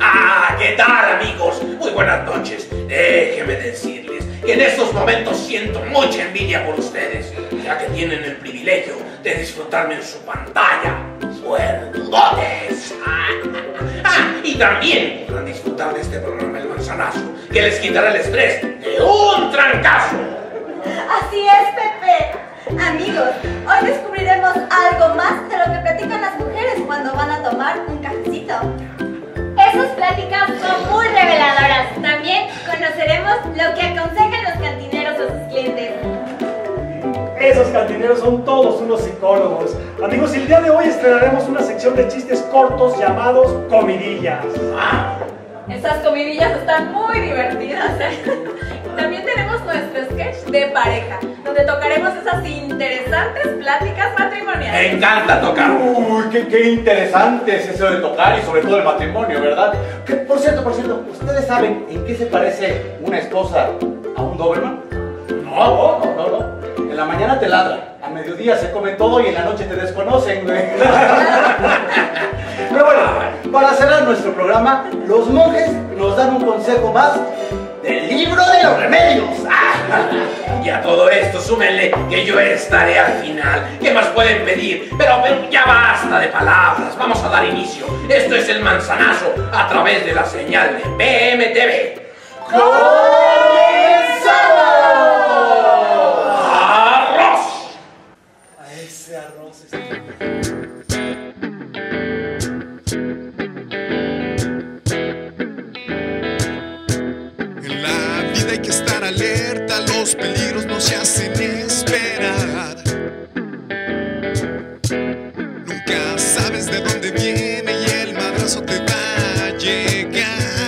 ¿Qué tal, amigos? Muy buenas noches. Déjenme decirles que en estos momentos siento mucha envidia por ustedes, ya que tienen el privilegio de disfrutarme en su pantalla. ¡Suertudotes! Y también podrán disfrutar de este programa El Manzanazo, que les quitará el estrés de un trancazo. Así es, Pepe. Amigos, hoy descubriremos algo más de lo que platican las mujeres cuando van a tomar un cafecito. Esas pláticas son muy reveladoras. También conoceremos lo que aconsejan los cantineros a sus clientes. Esos cantineros son todos unos psicólogos. Amigos, el día de hoy estrenaremos una sección de chistes cortos llamados comidillas. Esas comidillas están muy divertidas, También tenemos nuestro sketch de pareja, donde tocaremos esas interesantes pláticas matrimoniales. Me encanta tocar. Uy, qué interesante es eso de tocar y sobre todo el matrimonio, ¿verdad? Que, por cierto, ¿ustedes saben en qué se parece una esposa a un Doberman? No. En la mañana te ladra, a mediodía se come todo y en la noche te desconocen, güey. Pero bueno, para cerrar nuestro programa, los monjes nos dan un consejo más del libro de los remedios. Y a todo esto súmenle que yo estaré al final. ¿Qué más pueden pedir? Pero ya basta de palabras. Vamos a dar inicio. Esto es El Manzanazo a través de la señal de BMTV. ¡Comenzamos! ¡Arroz! A ese arroz En la vida hay que estar alerta, los peligros no se hacen esperar. Nunca sabes de dónde viene y el madrazo te va a llegar.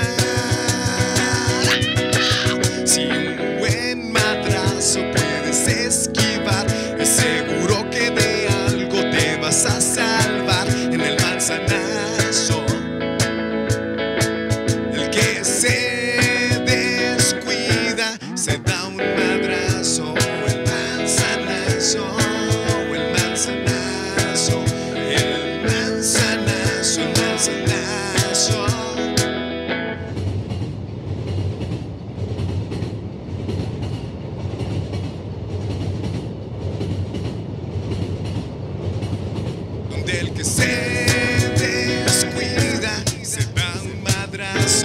Si un buen madrazo puedes esquivar, es seguro que de algo te vas a salvar. En el manzanazo, el que se descuida se da un madrazo. El manzanazo, el manzanazo, el manzanazo, el manzanazo. Donde el que se descuida se da un madrazo.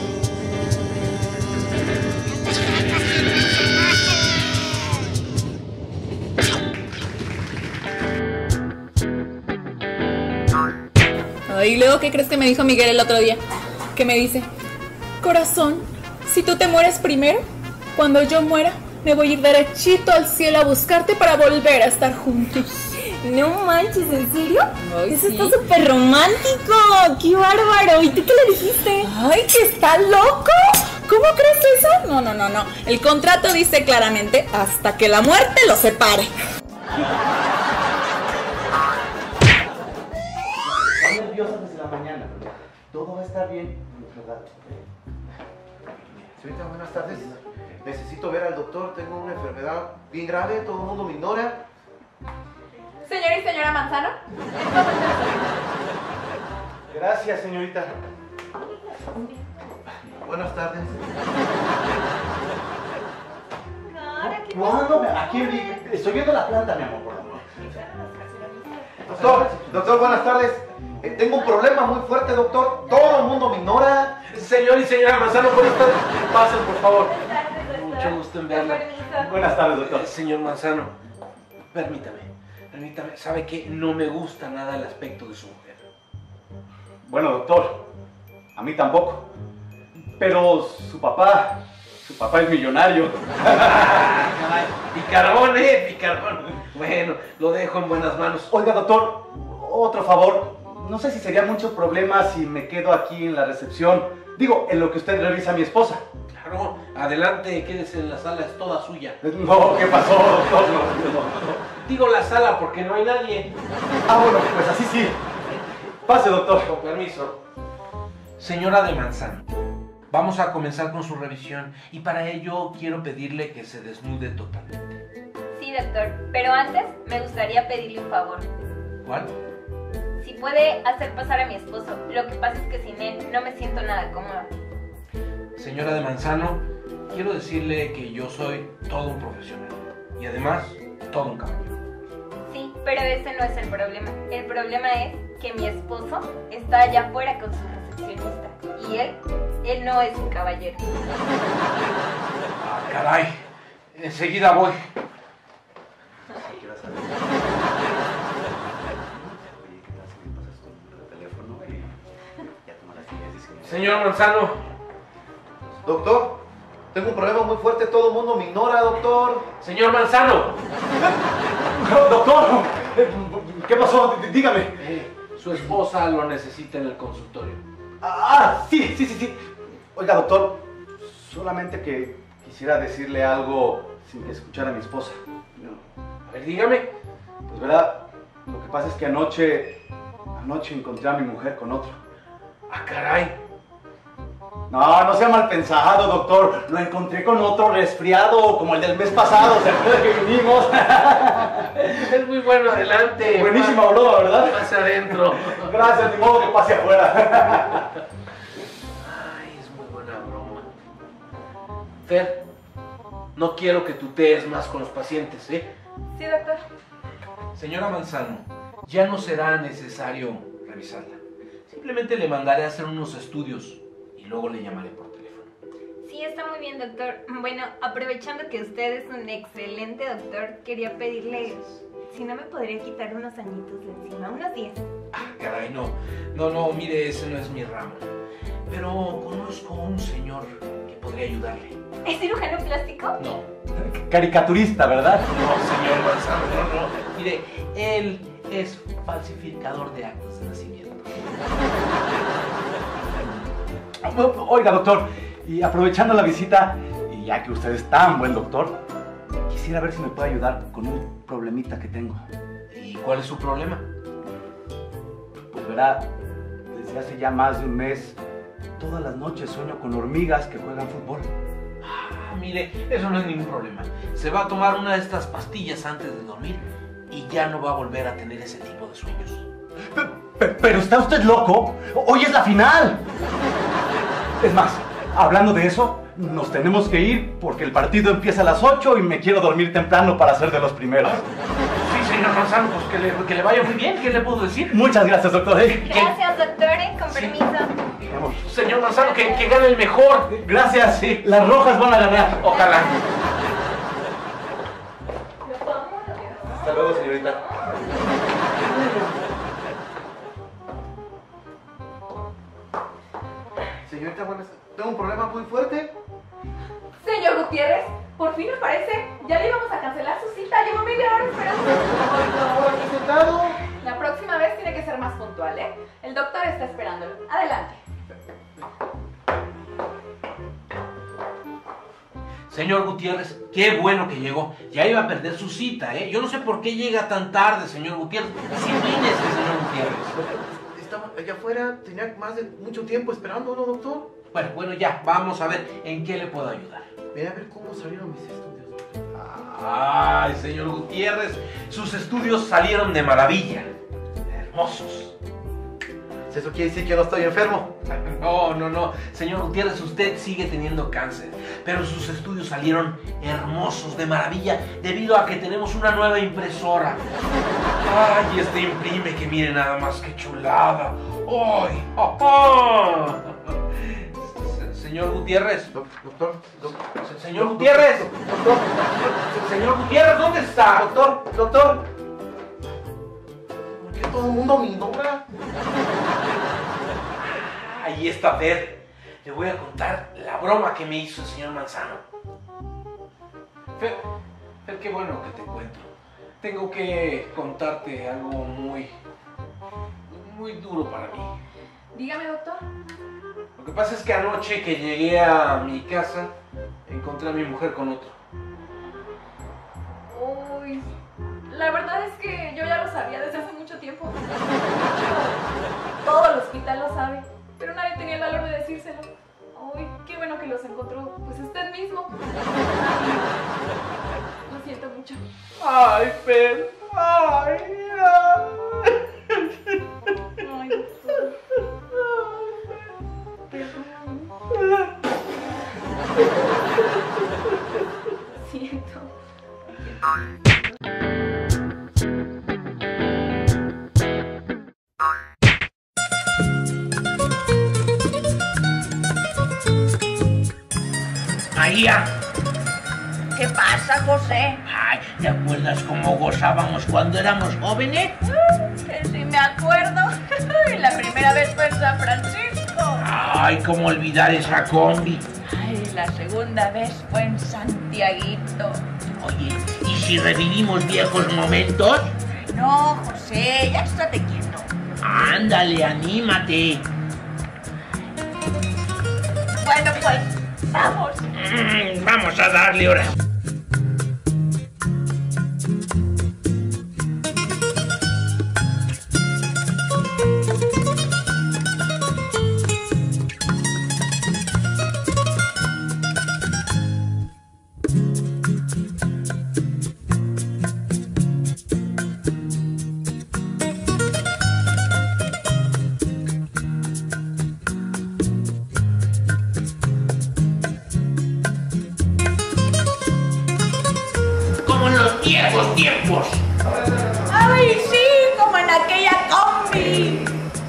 ¿Y luego qué crees que me dijo Miguel el otro día? Que me dice, corazón, si tú te mueres primero, cuando yo muera, me voy a ir derechito al cielo a buscarte para volver a estar juntos. No manches, ¿en serio? Ay, Eso sí. está súper romántico. ¡Qué bárbaro! ¿Y tú qué le dijiste? ¡Ay, que está loco! ¿Cómo crees eso? No. El contrato dice claramente hasta que la muerte los separe. Están nerviosas desde la mañana. Todo va a estar bien, ¿verdad? Señorita, buenas tardes. Necesito ver al doctor. Tengo una enfermedad bien grave. Todo el mundo me ignora. Señor y señora Manzano. Gracias, señorita. Buenas tardes. ¿Cuándo? Aquí estoy viendo la planta, mi amor, por favor. Doctor, buenas tardes. Tengo un problema muy fuerte, doctor. Todo el mundo me ignora. Señor y señora Manzano, buenas tardes. Pasen, por favor. Mucho gusto en verla. Buenas tardes, doctor. Señor Manzano, permítame. ¿Sabe qué? No me gusta nada el aspecto de su mujer. Bueno, doctor, a mí tampoco. Pero su papá es millonario. Picarón, picarón. Bueno, lo dejo en buenas manos. Oiga, doctor, otro favor. No sé si sería mucho problema si me quedo aquí en la recepción. Digo, en lo que usted revisa a mi esposa. Claro, adelante, quédese en la sala, es toda suya. No, ¿qué pasó, doctor? No. Digo la sala porque no hay nadie. Bueno, pues así sí. Pase, doctor. Con permiso. Señora de Manzano, vamos a comenzar con su revisión y para ello quiero pedirle que se desnude totalmente. Sí, doctor, pero antes me gustaría pedirle un favor. ¿Cuál? si puede hacer pasar a mi esposo. Lo que pasa es que sin él no me siento nada cómoda. Señora de Manzano, quiero decirle que yo soy todo un profesional y además todo un caballero. Sí, pero ese no es el problema. El problema es que mi esposo está allá afuera con su recepcionista y él no es un caballero. Ah, caray, enseguida voy. Señor Manzano. Doctor, tengo un problema muy fuerte, todo el mundo me ignora, doctor. Señor Manzano. Doctor, ¿qué pasó? Dígame. Su esposa lo necesita en el consultorio. Sí. Oiga, doctor, solamente que quisiera decirle algo sin que escuchara a mi esposa. A ver, dígame. Pues verdad, lo que pasa es que anoche encontré a mi mujer con otro. Ah, caray. No sea mal pensado, doctor. Lo encontré con otro resfriado, como el del mes pasado. ¿Se acuerda que vinimos? Es muy bueno, adelante. Buenísima broma, ¿verdad? Pase adentro. Gracias, ni modo que pase afuera. Ay, es muy buena broma. Fer, no quiero que tutees más con los pacientes, ¿eh? Sí, doctor. Señora Manzano, ya no será necesario revisarla. Simplemente le mandaré a hacer unos estudios y luego le llamaré por teléfono. Sí, está muy bien, doctor. Bueno, aprovechando que usted es un excelente doctor, quería pedirle si no me podría quitar unos añitos de encima, unos 10. Ah, caray, no, mire, ese no es mi ramo. Pero conozco a un señor que podría ayudarle. ¿Es cirujano plástico? No. Caricaturista, ¿verdad? No, señor Manzano, no. Mire, él es falsificador de actos de nacimiento. Oiga, doctor, y aprovechando la visita, y ya que usted es tan buen doctor, quisiera ver si me puede ayudar con un problemita que tengo. ¿Y cuál es su problema? Pues verá, desde hace ya más de un mes, todas las noches sueño con hormigas que juegan fútbol. Ah, mire, eso no es ningún problema. Se va a tomar una de estas pastillas antes de dormir y ya no va a volver a tener ese tipo de sueños. Pero ¿está usted loco? Hoy es la final. Es más, hablando de eso, nos tenemos que ir porque el partido empieza a las 8 y me quiero dormir temprano para ser de los primeros. Sí, señor Manzano, pues que le vaya muy bien. ¿Qué le puedo decir? Muchas gracias, doctor. Gracias, doctor, con permiso. Vamos. Señor Manzano, que gane el mejor. Gracias, sí. Las rojas van a ganar. Ojalá. Hasta luego, señorita. Señorita, buenas. Tengo un problema muy fuerte. Señor Gutiérrez, por fin aparece. Ya le íbamos a cancelar su cita. Llevo media hora esperando. Aquí sentado. La próxima vez tiene que ser más puntual, ¿eh? El doctor está esperándolo. Adelante. Señor Gutiérrez, qué bueno que llegó. Ya iba a perder su cita, ¿eh? Yo no sé por qué llega tan tarde, señor Gutiérrez. Disciplínese, señor Gutiérrez. Estaba allá afuera, tenía más de mucho tiempo esperando, ¿no, doctor? Bueno, ya, vamos a ver en qué le puedo ayudar. Voy a ver cómo salieron mis estudios. Ay, señor Gutiérrez, sus estudios salieron de maravilla. Hermosos. Eso quiere decir que no estoy enfermo. No. Señor Gutiérrez, usted sigue teniendo cáncer, pero sus estudios salieron hermosos, de maravilla, debido a que tenemos una nueva impresora. Ay, este imprime, que mire nada más que chulada. ¡Ay! Señor Gutiérrez. Doctor. Señor Gutiérrez. Señor Gutiérrez, ¿dónde está? Doctor. ¿Por qué todo el mundo me ignora? Ahí está Fer. Le voy a contar la broma que me hizo el señor Manzano. Fer, qué bueno que te encuentro. Tengo que contarte algo muy duro para mí. Dígame, doctor. Lo que pasa es que anoche que llegué a mi casa, encontré a mi mujer con otro. Uy, la verdad es que yo ya lo sabía desde hace mucho tiempo. De hecho, todo el hospital lo sabe, pero nadie tenía el valor de decírselo. Uy, qué bueno que los encontró, pues usted mismo. Lo siento mucho. Ay, Fer. Ay. Siento. María. ¿Qué pasa, José? Ay, ¿te acuerdas cómo gozábamos cuando éramos jóvenes? Que sí me acuerdo. La primera vez fue en San Francisco. Ay, cómo olvidar esa combi. Ay, la segunda vez fue en Santiaguito. Oye, ¿y si revivimos viejos momentos? No, José, ya estate quieto. Ándale, anímate. Bueno, pues, vamos. Vamos a darle ahora. Viejos tiempos. ¡Ay, sí! Como en aquella combi.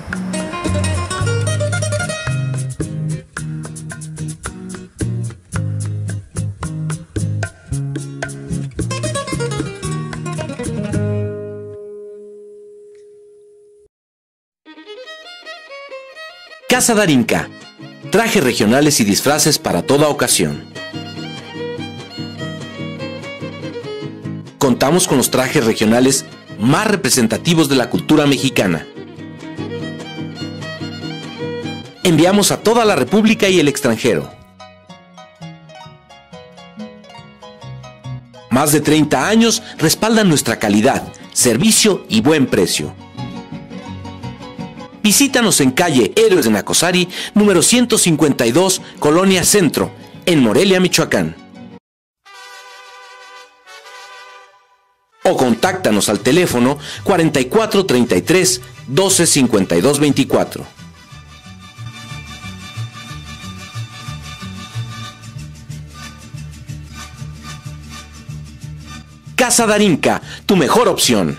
Casa Darinka. Trajes regionales y disfraces para toda ocasión. Contamos con los trajes regionales más representativos de la cultura mexicana. Enviamos a toda la República y el extranjero. Más de 30 años respaldan nuestra calidad, servicio y buen precio. Visítanos en calle Héroes de Nacosari, número 152, Colonia Centro, en Morelia, Michoacán. O contáctanos al teléfono 4433 12 52 24. Casa Darinka, tu mejor opción.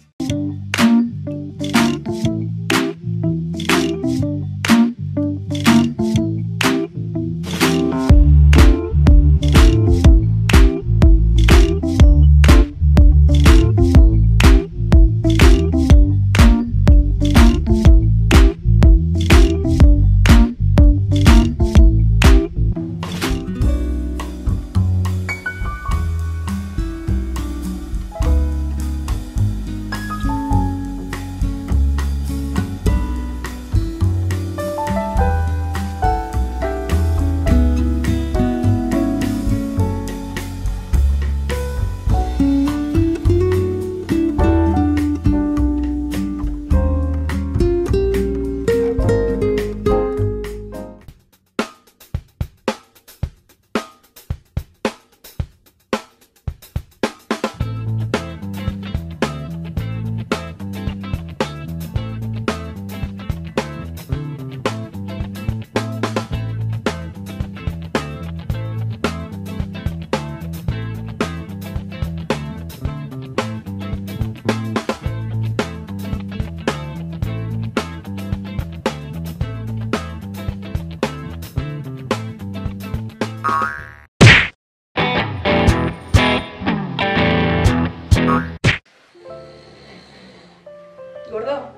Gordo.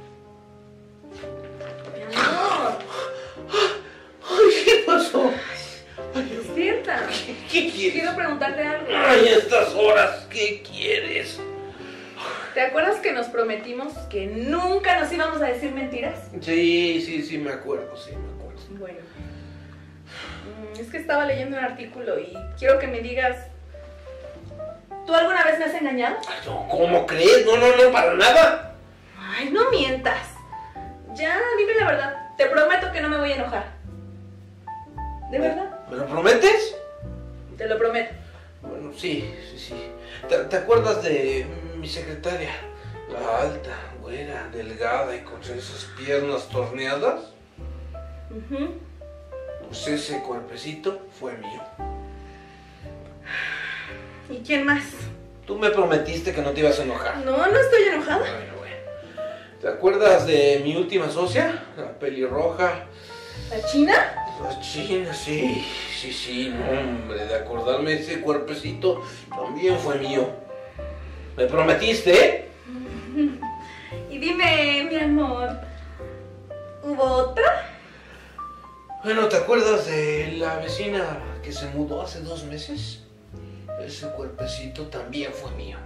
Ay, ¿qué pasó? Despierta. ¿Qué quieres? Quiero preguntarte algo. Ay, a estas horas, ¿qué quieres? ¿Te acuerdas que nos prometimos que nunca nos íbamos a decir mentiras? Sí, me acuerdo, Bueno. Es que estaba leyendo un artículo y quiero que me digas... ¿Tú alguna vez me has engañado? Ay, no, ¿cómo crees? No, para nada. Ay, no mientas. Ya, dime la verdad. Te prometo que no me voy a enojar. ¿De verdad? ¿Me lo prometes? Te lo prometo. Bueno, sí. ¿Te acuerdas de mi secretaria? La alta, güera, delgada y con esas piernas torneadas. Pues ese cuerpecito fue mío. ¿Y quién más? Tú me prometiste que no te ibas a enojar. No, no estoy enojada. Bueno. ¿Te acuerdas de mi última socia? La pelirroja. ¿La China? La China, sí, no, hombre, de acordarme de ese cuerpecito también fue mío. ¿Me prometiste, eh? Y dime, mi amor, ¿hubo otra? Bueno, ¿te acuerdas de la vecina que se mudó hace 2 meses? Ese cuerpecito también fue mío.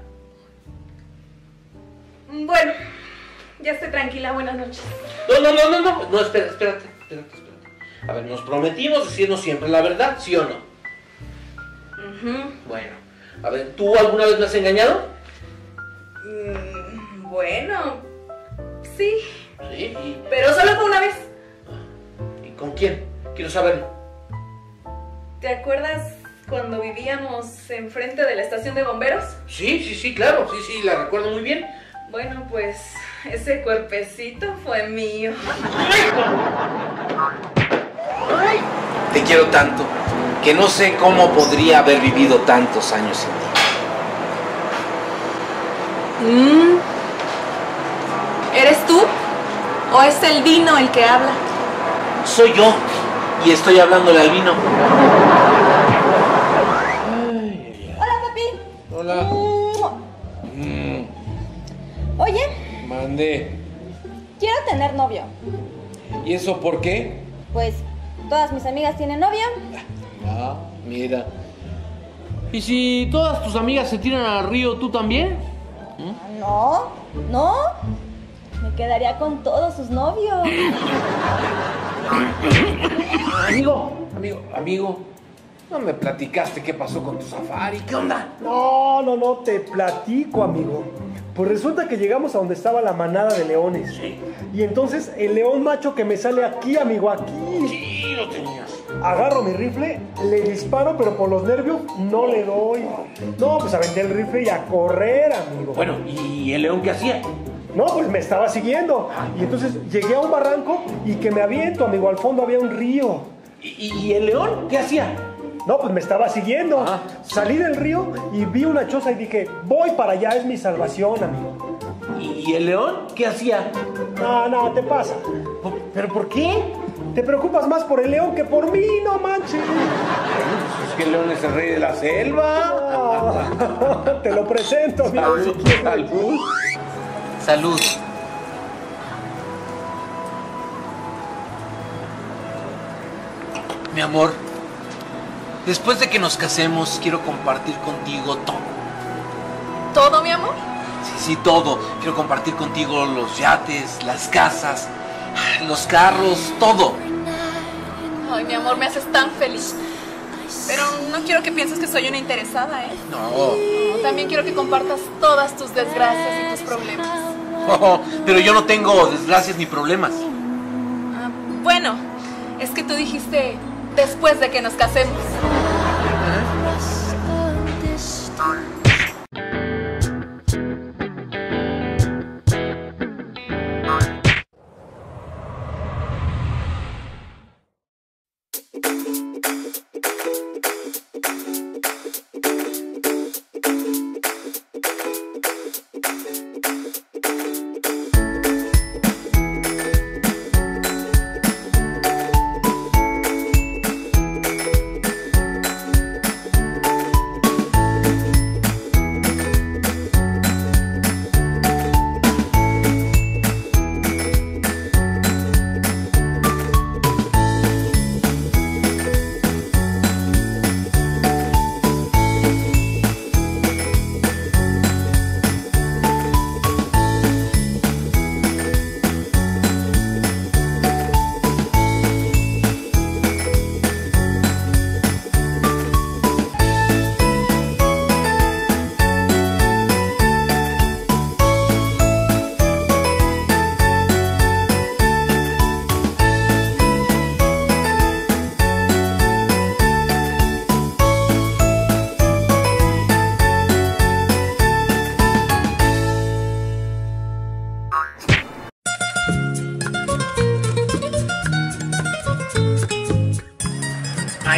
Bueno, ya estoy tranquila, buenas noches. No, espérate. A ver, nos prometimos decirnos siempre la verdad, ¿sí o no? Bueno, a ver, ¿tú alguna vez me has engañado? Bueno, sí. Sí, Pero solo fue una vez. ¿Y con quién? Quiero saberlo. ¿Te acuerdas cuando vivíamos enfrente de la estación de bomberos? Sí, claro, sí, la recuerdo muy bien. Bueno, pues ese cuerpecito fue mío. Te quiero tanto que no sé cómo podría haber vivido tantos años sin ti. ¿Eres tú? ¿O es el vino el que habla? Soy yo y estoy hablándole al vino. Hola, papi. Hola. Oye, Mande. quiero tener novio. ¿Y eso por qué? Pues todas mis amigas tienen novia. Ah, mira. ¿Y si todas tus amigas se tiran al río, tú también? No. Me quedaría con todos sus novios. Amigo. No me platicaste qué pasó con tu safari. ¿Qué onda? No, te platico, amigo. Pues resulta que llegamos a donde estaba la manada de leones. Sí. Y entonces el león macho que me sale aquí, amigo, aquí. Sí, lo tenías. Agarro mi rifle, le disparo, pero por los nervios no le doy. No, pues aventé el rifle y a correr, amigo. Bueno, ¿y el león qué hacía? No, pues me estaba siguiendo. Y entonces llegué a un barranco y que me aviento, amigo. Al fondo había un río. ¿Y el león qué hacía? No, pues me estaba siguiendo. Salí del río y vi una choza y dije, voy para allá, es mi salvación, amigo. ¿Y el león qué hacía? No, te pasa. ¿Pero por qué? Te preocupas más por el león que por mí, no manches. Es que el león es el rey de la selva. Te lo presento, amigo. Salud. Mi amor, después de que nos casemos, quiero compartir contigo todo. ¿Todo, mi amor? Sí, todo. Quiero compartir contigo los yates, las casas, los carros, todo. Ay, mi amor, me haces tan feliz. Pero no quiero que pienses que soy una interesada, ¿eh? No. También quiero que compartas todas tus desgracias y tus problemas. Pero yo no tengo desgracias ni problemas. Bueno, es que tú dijiste después de que nos casemos.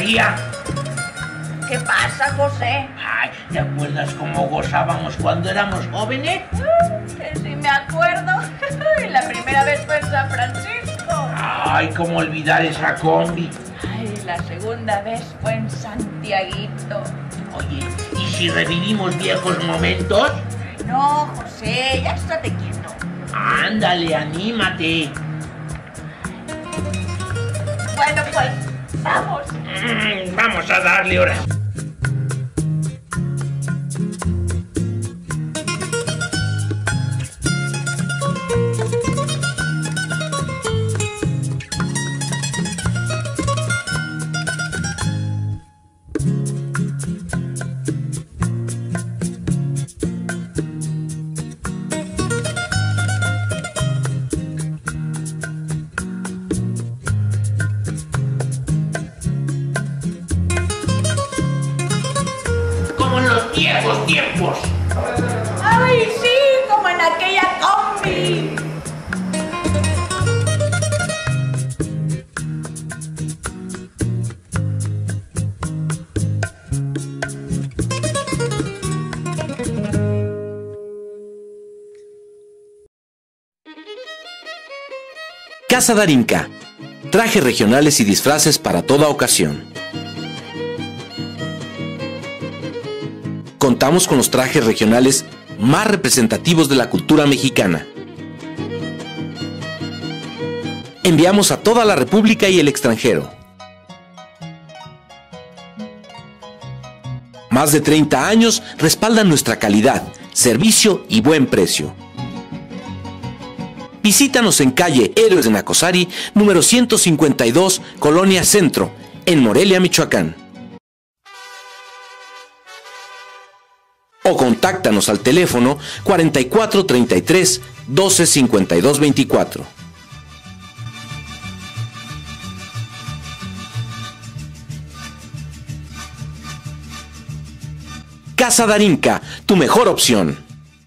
María. ¿Qué pasa, José? Ay, ¿te acuerdas cómo gozábamos cuando éramos jóvenes? Que sí me acuerdo. La primera vez fue en San Francisco. Ay, cómo olvidar esa combi. Ay, la segunda vez fue en Santiaguito. Oye, ¿y si revivimos viejos momentos? No, José, ya estate quieto. Ándale, anímate. Bueno, pues, vamos. Vamos a darle ahora. Viejos tiempos. ¡Ay, sí! Como en aquella combi. Casa Darinka. Trajes regionales y disfraces para toda ocasión. Contamos con los trajes regionales más representativos de la cultura mexicana. Enviamos a toda la República y el extranjero. Más de 30 años respaldan nuestra calidad, servicio y buen precio. Visítanos en calle Héroes de Nacosari, número 152, Colonia Centro, en Morelia, Michoacán. O contáctanos al teléfono 4433 12 52 24. Casa Darinka, tu mejor opción.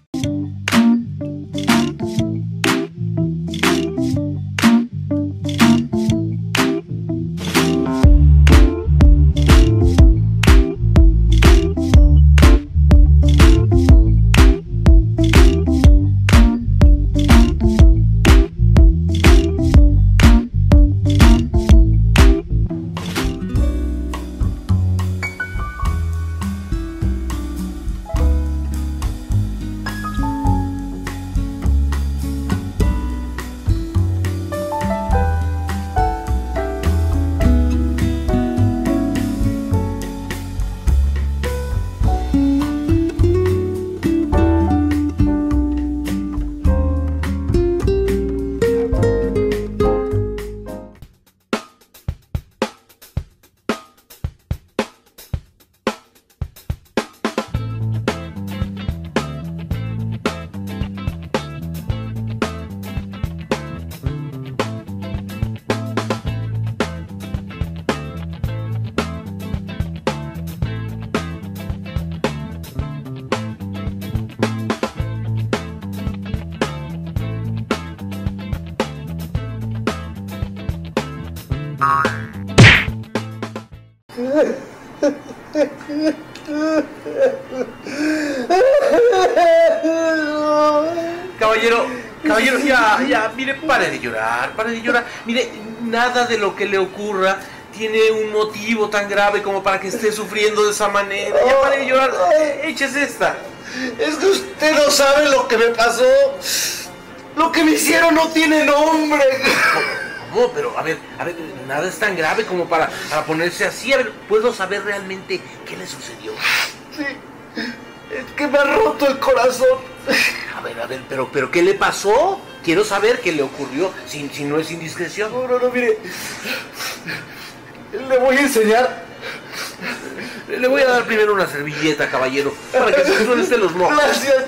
Caballero, ya, mire, pare de llorar. Mire, nada de lo que le ocurra tiene un motivo tan grave como para que esté sufriendo de esa manera. Ya pare de llorar, échese esta. Es que usted no sabe lo que me pasó. Lo que me hicieron no tiene nombre. ¿Cómo? Pero, a ver, nada es tan grave como para ponerse así. A ver, ¿puedo saber realmente qué le sucedió? Sí, es que me ha roto el corazón. A ver, pero ¿qué le pasó? Quiero saber qué le ocurrió, si no es indiscreción. No, mire. Le voy a enseñar. Le voy a dar primero una servilleta, caballero, para que se suelte los mocos. Gracias.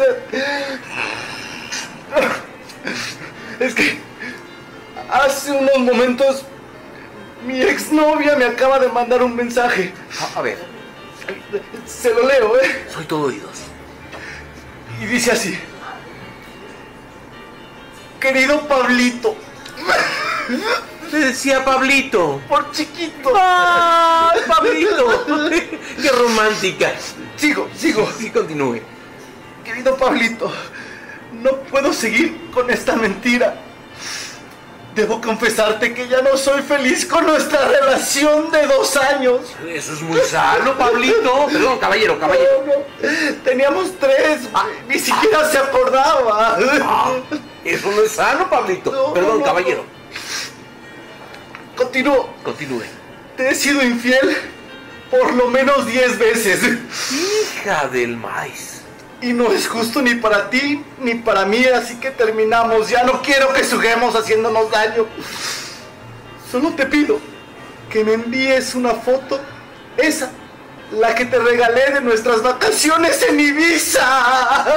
Es que hace unos momentos mi exnovia me acaba de mandar un mensaje. A ver. Se lo leo, Soy todo oídos. Y dice así: querido Pablito, Te decía Pablito. Por chiquito. ¡Ah, Pablito! ¡Qué romántica! Sigo. Sí, continúe. Querido Pablito, no puedo seguir con esta mentira. Debo confesarte que ya no soy feliz con nuestra relación de 2 años. Eso es muy sano, Pablito. Perdón, caballero. No. Teníamos 3, ni siquiera se acordaba. Eso no es sano, Pablito. Perdón, caballero. Continúo. Continúe. Te he sido infiel por lo menos 10 veces. Hija del maíz. Y no es justo ni para ti ni para mí, así que terminamos. Ya no quiero que juguemos haciéndonos daño. Solo te pido que me envíes una foto, esa, la que te regalé de nuestras vacaciones en Ibiza.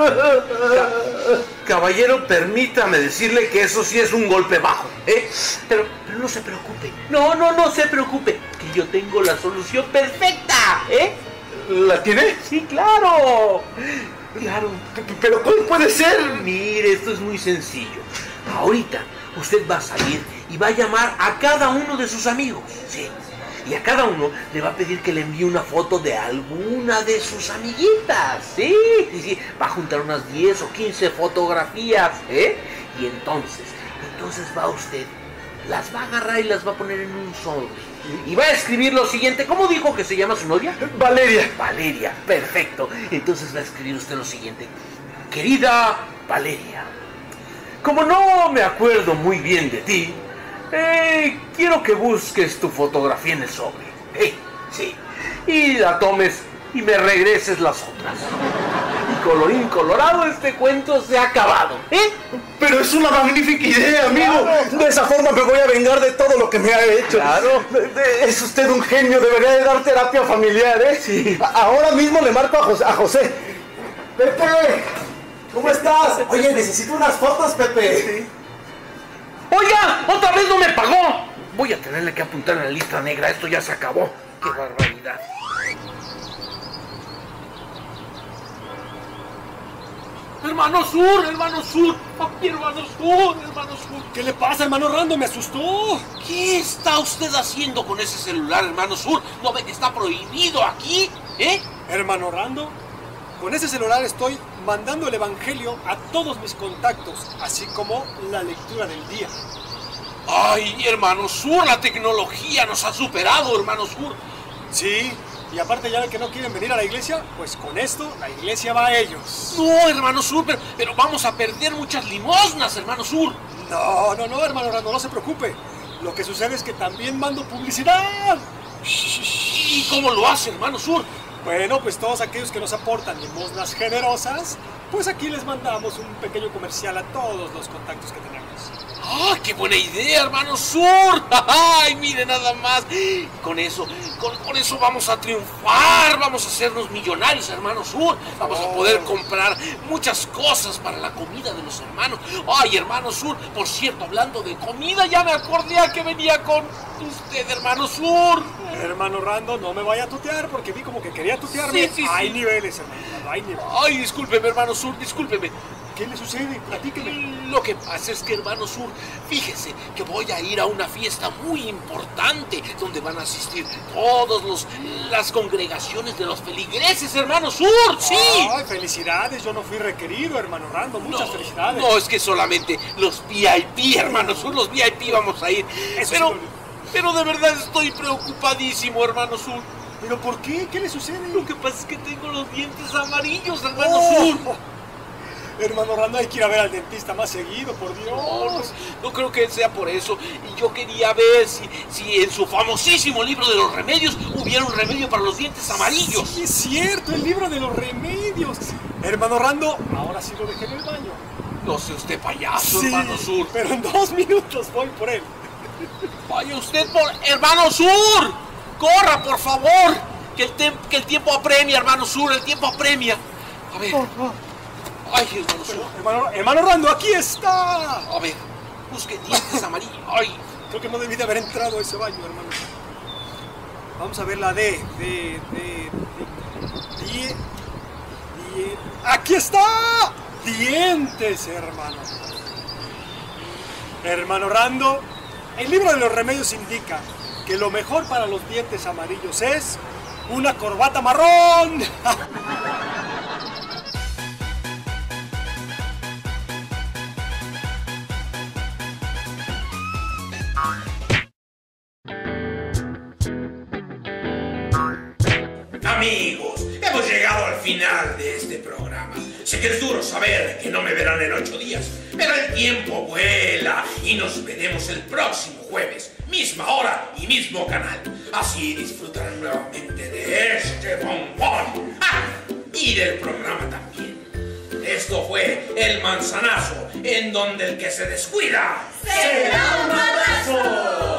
Caballero, permítame decirle que eso sí es un golpe bajo, ¿eh? Pero no se preocupe. No se preocupe, que yo tengo la solución perfecta, ¿eh? ¿La tiene? Sí, claro. ¿Pero cuál puede ser? Mire, esto es muy sencillo. Ahorita usted va a salir y va a llamar a cada uno de sus amigos, sí. Y a cada uno le va a pedir que le envíe una foto de alguna de sus amiguitas, sí. Va a juntar unas 10 o 15 fotografías, ¿eh? Y entonces va usted, las va a agarrar y las va a poner en un sobre. Y va a escribir lo siguiente. ¿Cómo dijo que se llama su novia? Valeria. Valeria, perfecto. Entonces va a escribir usted lo siguiente. Querida Valeria, como no me acuerdo muy bien de ti, quiero que busques tu fotografía en el sobre. Sí. Y la tomes y me regreses las otras. Y colorín colorado, este cuento se ha acabado, ¿eh? Pero es una magnífica idea, amigo. Claro. De esa forma me voy a vengar de todo lo que me ha hecho. Claro. Es usted un genio, debería de dar terapia familiar, ¿eh? Sí. Ahora mismo le marco a José. Pepe, ¿cómo estás? Oye, necesito unas fotos, Pepe. Sí. Oiga, otra vez no me pagó. Voy a tenerle que apuntar en la lista negra, esto ya se acabó. Qué barbaridad. Hermano Sur. Papi, hermano Sur. ¿Qué le pasa, hermano Rando? Me asustó. ¿Qué está usted haciendo con ese celular, hermano Sur? ¿No ve que está prohibido aquí? Hermano Rando, con ese celular estoy mandando el evangelio a todos mis contactos, así como la lectura del día. Ay, hermano Sur, la tecnología nos ha superado, hermano Sur. Sí. Y aparte ya que no quieren venir a la iglesia, pues con esto la iglesia va a ellos. No, hermano Sur, pero vamos a perder muchas limosnas, hermano Sur. No, hermano Rando, no se preocupe. Lo que sucede es que también mando publicidad. ¿Y cómo lo hace, hermano Sur? Bueno, pues todos aquellos que nos aportan limosnas generosas, pues aquí les mandamos un pequeño comercial a todos los contactos que tenemos. ¡Ah, qué buena idea, hermano Sur! ¡Ay, mire nada más! Con eso vamos a triunfar, vamos a hacernos millonarios, hermano Sur. Vamos a poder comprar muchas cosas para la comida de los hermanos. ¡Ay, hermano Sur! Por cierto, hablando de comida, ya me acordé a que venía con usted, hermano Sur. Hermano Rando, no me vaya a tutear porque vi como que quería tutearme. Sí. Hay niveles, hermano Rando, hay niveles. Ay, discúlpeme, hermano Sur, discúlpeme. ¿Qué le sucede? Platíqueme. Lo que pasa es que, hermano Sur, fíjese que voy a ir a una fiesta muy importante donde van a asistir todas las congregaciones de los feligreses, hermano Sur, sí. Ay, felicidades, yo no fui requerido, hermano Rando, muchas felicidades. No, es que solamente los VIP, hermano Sur, los VIP vamos a ir. Pero de verdad estoy preocupadísimo, hermano Sur. ¿Pero por qué? ¿Qué le sucede? Lo que pasa es que tengo los dientes amarillos, hermano Sur. Hermano Rando, hay que ir a ver al dentista más seguido, por Dios. No creo que sea por eso. Y yo quería ver si en su famosísimo libro de los remedios hubiera un remedio para los dientes amarillos. Sí, es cierto, el libro de los remedios. Hermano Rando, ahora sí lo dejé en el baño. No sé usted, payaso, sí, hermano Sur. Pero en 2 minutos voy por él. Vaya usted por... ¡Hermano Sur! ¡Corra, por favor! Que el tiempo apremia, hermano Sur, el tiempo apremia. A ver... Ay, hermano Sur. Hermano Rando, aquí está. A ver, busque dientes amarillos. Ay. Creo que no debí de haber entrado a ese baño, hermano. Vamos a ver la D. ¡Aquí está! Dientes, hermano. Hermano Rando, El libro de los remedios indica que lo mejor para los dientes amarillos es una corbata marrón. Amigos, hemos llegado al final de este programa. Sé que es duro saber que no me verán en 8 días, pero el tiempo vuela y nos veremos el próximo jueves, misma hora y mismo canal. Así disfrutarán nuevamente de este bombón y del programa también. Esto fue El Manzanazo, en donde el que se descuida ¡se da un madrazo!